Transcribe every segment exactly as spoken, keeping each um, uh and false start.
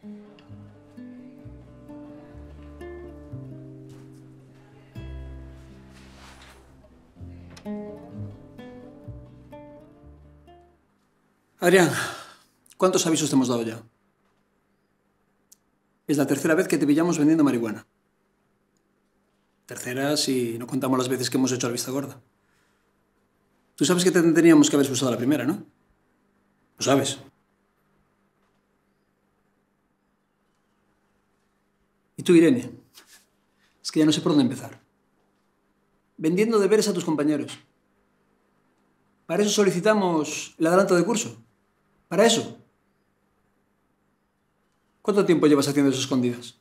Adrián, ¿cuántos avisos te hemos dado ya? Es la tercera vez que te pillamos vendiendo marihuana. Tercera si no contamos las veces que hemos hecho la vista gorda. Tú sabes que te teníamos que haber expulsado la primera, ¿no? Lo sabes. ¿Y tú, Irene? Es que ya no sé por dónde empezar. Vendiendo deberes a tus compañeros. Para eso solicitamos el adelanto de curso. Para eso. ¿Cuánto tiempo llevas haciendo eso escondidas?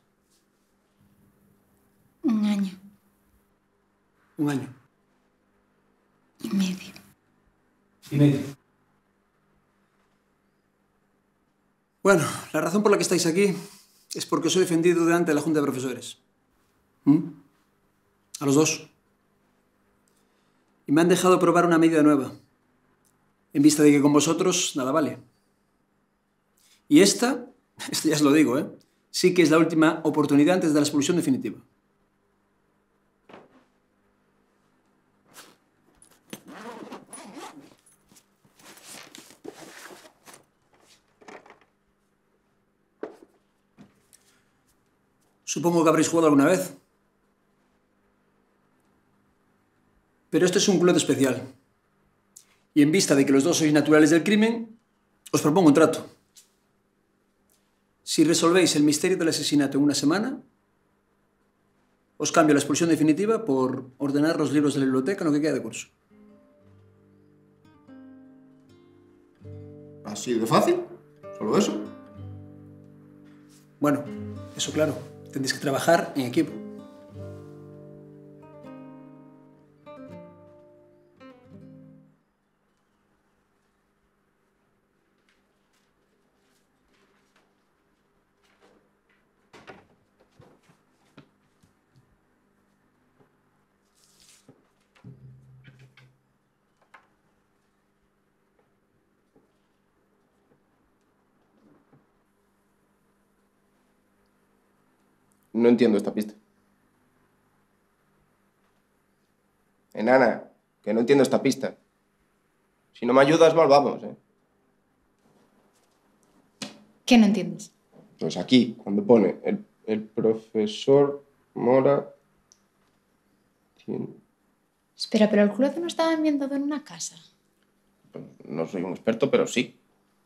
Un año. Un año. Y medio. Y medio. Bueno, la razón por la que estáis aquí es porque os he defendido delante de la Junta de Profesores. ¿Mm? A los dos. Y me han dejado probar una medida nueva, en vista de que con vosotros nada vale. Y esta, esto ya os lo digo, ¿eh? Sí que es la última oportunidad antes de la expulsión definitiva. Supongo que habréis jugado alguna vez. Pero esto es un club especial. Y en vista de que los dos sois naturales del crimen, os propongo un trato. Si resolvéis el misterio del asesinato en una semana, os cambio la expulsión definitiva por ordenar los libros de la biblioteca en lo que queda de curso. ¿Así de fácil? ¿Solo eso? Bueno, eso claro. Tendréis que trabajar en equipo. No entiendo esta pista. Enana, que no entiendo esta pista. Si no me ayudas, mal vamos, ¿eh? ¿Qué no entiendes? Pues aquí, cuando pone el, el profesor Mora... Tiene... Espera, pero el cruce no estaba ambientado en una casa. Pues no soy un experto, pero sí.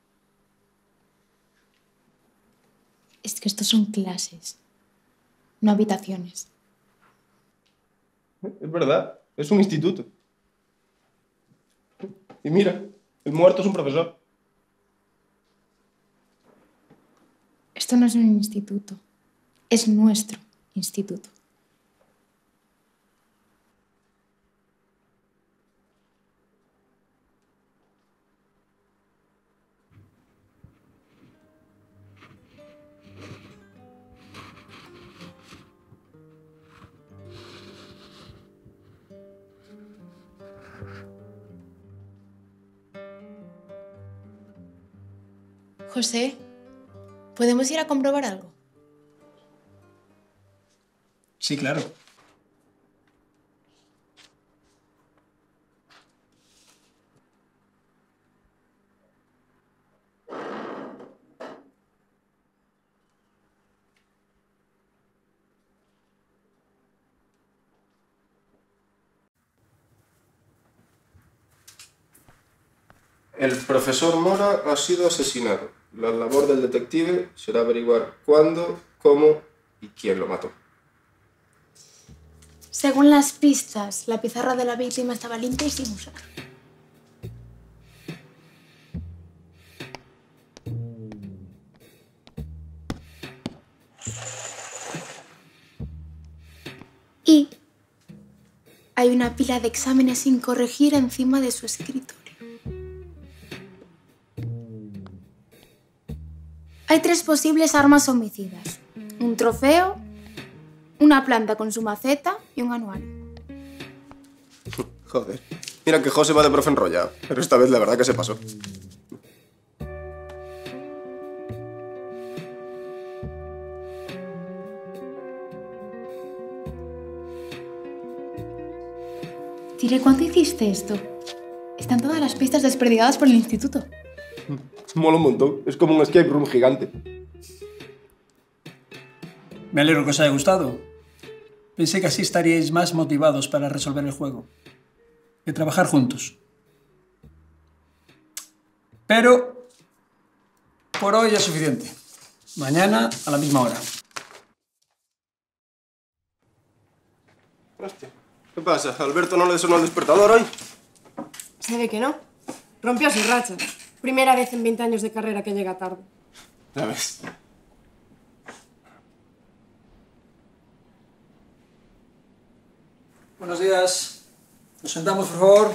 Es que estos son clases, no habitaciones. Es verdad, es un instituto. Y mira, el muerto es un profesor. Esto no es un instituto, es nuestro instituto. José, ¿podemos ir a comprobar algo? Sí, claro. El profesor Mora ha sido asesinado. La labor del detective será averiguar cuándo, cómo y quién lo mató. Según las pistas, la pizarra de la víctima estaba limpia y sin usar. Y hay una pila de exámenes sin corregir encima de su escritorio. Hay tres posibles armas homicidas. Un trofeo, una planta con su maceta y un anuario. Joder. Mira que José va de profe enrollado, pero esta vez la verdad que se pasó. Mire, ¿cuándo hiciste esto? Están todas las pistas desperdigadas por el instituto. Mola un montón. Es como un escape room gigante. Me alegro que os haya gustado. Pensé que así estaríais más motivados para resolver el juego. Que trabajar juntos. Pero por hoy es suficiente. Mañana a la misma hora. Hostia. ¿Qué pasa? ¿A Alberto no le sonó el despertador hoy? Se ve que no. Rompió su racha. Primera vez en veinte años de carrera que llega tarde. Ya ves. Buenos días. Nos sentamos, por favor.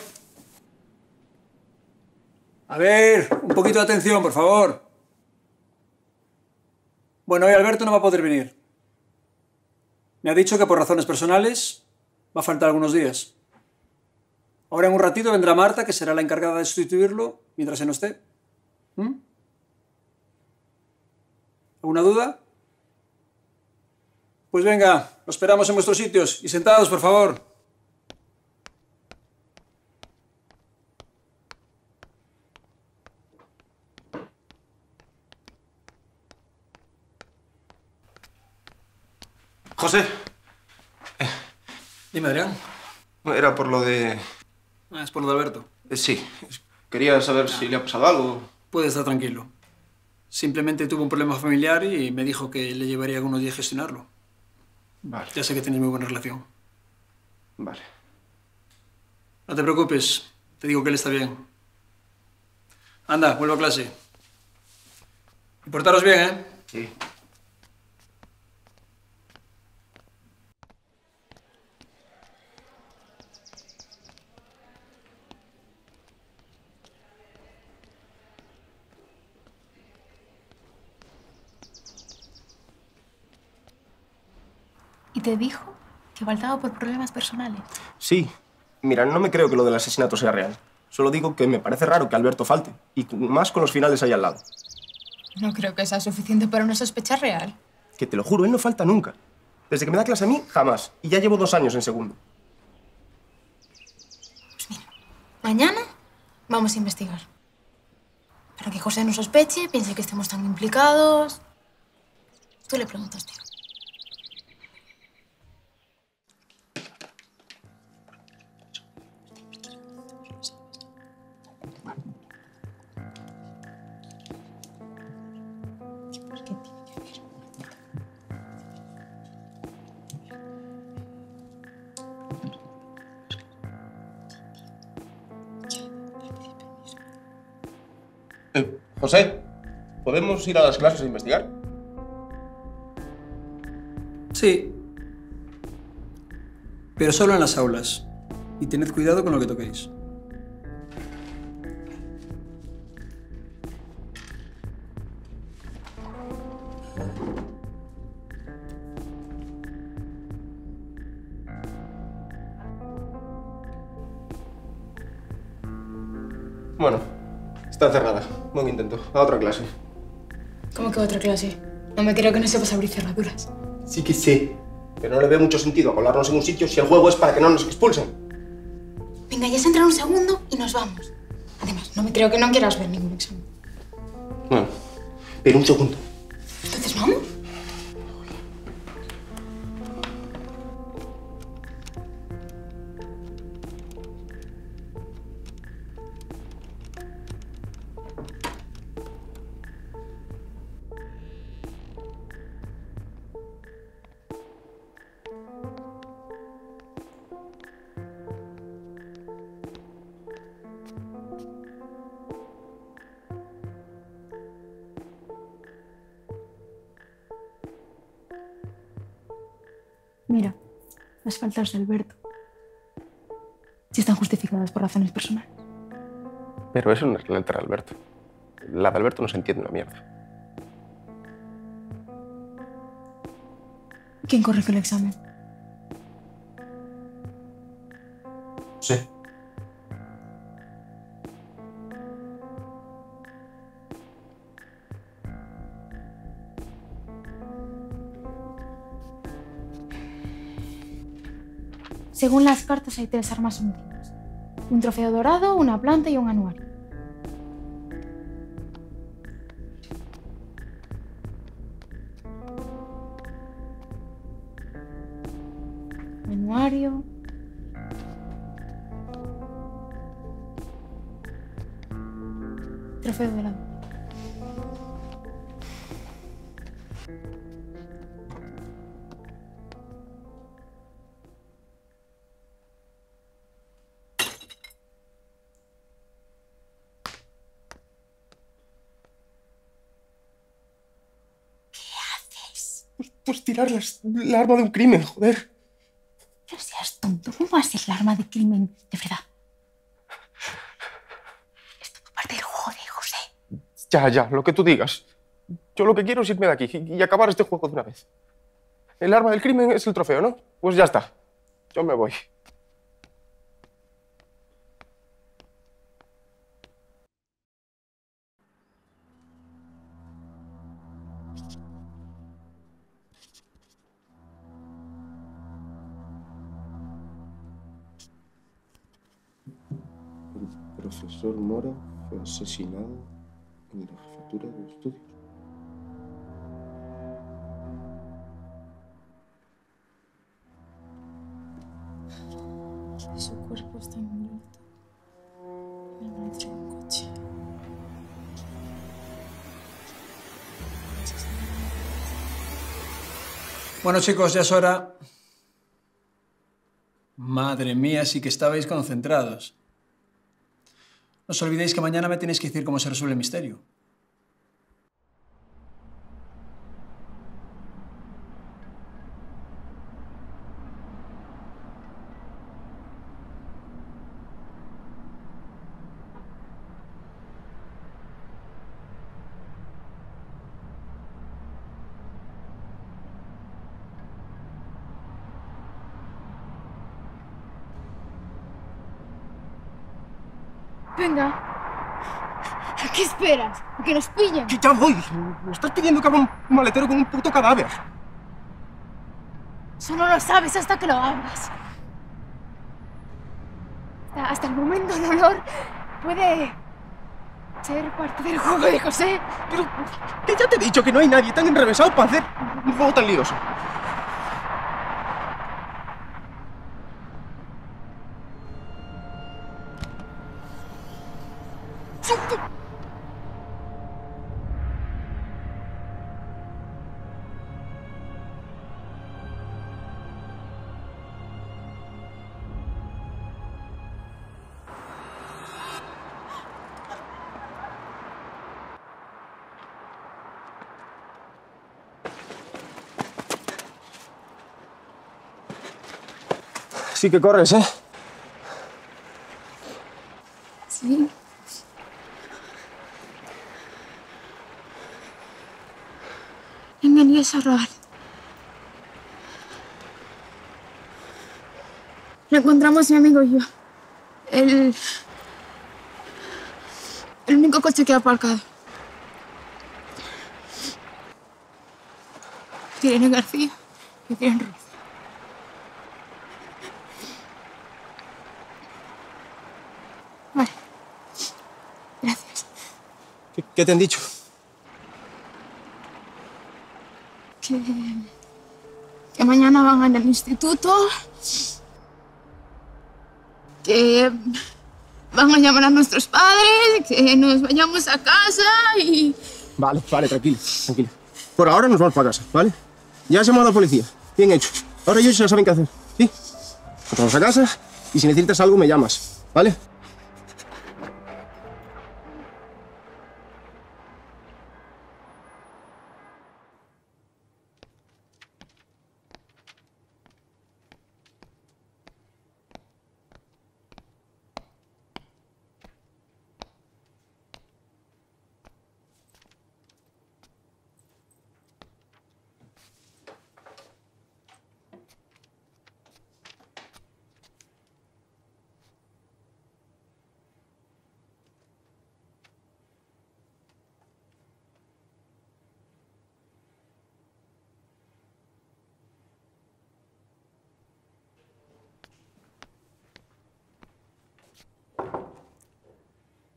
A ver, un poquito de atención, por favor. Bueno, hoy Alberto no va a poder venir. Me ha dicho que por razones personales va a faltar algunos días. Ahora en un ratito vendrá Marta, que será la encargada de sustituirlo mientras él no esté. ¿Mm? ¿Alguna duda? Pues venga, lo esperamos en vuestros sitios. Y sentados, por favor. José. Dime, Adrián. Era por lo de... Ah, es por lo de Alberto. Eh, sí. Quería saber si le ha pasado algo. Puede estar tranquilo. Simplemente tuvo un problema familiar y me dijo que le llevaría algunos días gestionarlo. Vale. Ya sé que tenéis muy buena relación. Vale. No te preocupes. Te digo que él está bien. Anda, vuelvo a clase. Y portaros bien, ¿eh? Sí. ¿Y te dijo que faltaba por problemas personales? Sí. Mira, no me creo que lo del asesinato sea real. Solo digo que me parece raro que Alberto falte. Y más con los finales ahí al lado. No creo que sea suficiente para una sospecha real. Que te lo juro, él no falta nunca. Desde que me da clase a mí, jamás. Y ya llevo dos años en segundo. Pues mira, mañana vamos a investigar. Para que José no sospeche, piense que estamos tan implicados. Tú le preguntas, tío. Eh, José, ¿podemos ir a las clases a investigar? Sí. Pero solo en las aulas. Y tened cuidado con lo que toquéis. Bueno, está cerrada. Buen intento. A otra clase. ¿Cómo que otra clase? No me creo que no sepas abrir cerraduras. Sí que sé. Pero no le veo mucho sentido a colarnos en un sitio si el juego es para que no nos expulsen. Venga, ya se entra un segundo y nos vamos. Además, no me creo que no quieras ver ningún examen. Bueno, pero un segundo. Entonces, ¿vamos? Mira, las faltas de Alberto sí están justificadas por razones personales. Pero eso no es la letra de Alberto. La de Alberto no se entiende una mierda. ¿Quién corrigió el examen? Sí. Según las cartas hay tres armas homicidas. un trofeo dorado, una planta y un anuario. Anuario. Trofeo dorado. Pues, pues tirar las, la arma de un crimen, joder. No seas tonto. ¿Cómo haces la arma de crimen de verdad? Es todo parte del juego de José. Ya, ya, lo que tú digas. Yo lo que quiero es irme de aquí y, y acabar este juego de una vez. El arma del crimen es el trofeo, ¿no? Pues ya está. Yo me voy. El profesor Mora fue asesinado en la jefatura de estudios. Su cuerpo está muerto. Me lo he hecho en un coche. Bueno, chicos, ya es hora. Madre mía, sí que estabais concentrados. No os olvidéis que mañana me tenéis que decir cómo se resuelve el misterio. Venga. ¿A qué esperas? ¿A que nos pillen? ¡Que ya voy! Me estás pidiendo que haga un maletero con un puto cadáver. Eso no lo sabes hasta que lo hagas. Hasta, hasta el momento el olor puede ser parte del juego de José. Pero que ya te he dicho que no hay nadie tan enrevesado para hacer un juego tan lioso. Sí que corres, ¿eh? Sí. Bienvenidos a robar. Lo encontramos mi amigo y yo. El... El único coche que ha aparcado. Irene García y Irene Ruiz. Vale. Gracias. ¿Qué, qué te han dicho? Que... que mañana van al instituto. Que van a llamar a nuestros padres, que nos vayamos a casa y... Vale, vale, tranquilo, tranquilo. Por ahora nos vamos para casa, ¿vale? Ya has llamado a la policía. Bien hecho. Ahora ellos ya saben qué hacer, ¿sí? Nos vamos a casa y si necesitas algo me llamas, ¿vale?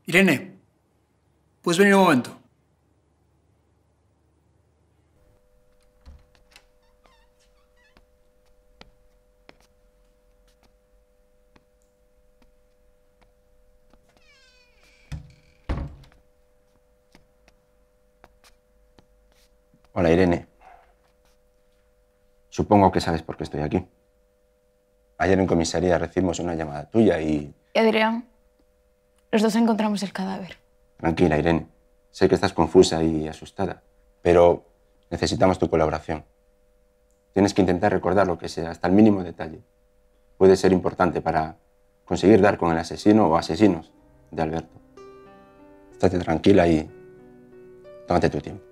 Irene, ¿puedes venir un momento? Hola, Irene. Supongo que sabes por qué estoy aquí. Ayer en comisaría recibimos una llamada tuya y... ¿Y Adrián? Los dos encontramos el cadáver. Tranquila, Irene. Sé que estás confusa y asustada, pero necesitamos tu colaboración. Tienes que intentar recordar lo que sea, hasta el mínimo detalle. Puede ser importante para conseguir dar con el asesino o asesinos de Alberto. Estate tranquila y tómate tu tiempo.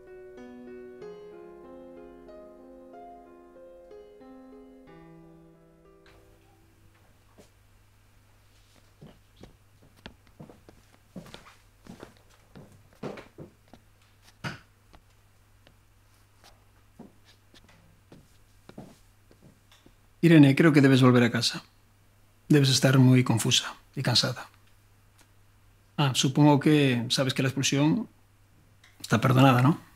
Irene, creo que debes volver a casa. Debes estar muy confusa y cansada. Ah, supongo que sabes que la expulsión está perdonada, ¿no?